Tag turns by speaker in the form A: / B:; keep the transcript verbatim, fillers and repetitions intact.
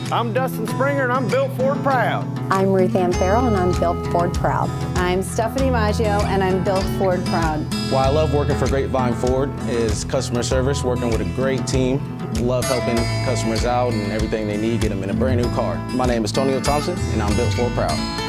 A: I'm Dustin Springer, and I'm built Ford proud.
B: I'm Ruth Ann Farrell, and I'm built Ford proud.
C: I'm Stephanie Maggio, and I'm built Ford proud.
D: Why I love working for Grapevine Ford is customer service, working with a great team. Love helping customers out and everything they need, get them in a brand new car. My name is Tonio and I'm built Ford proud.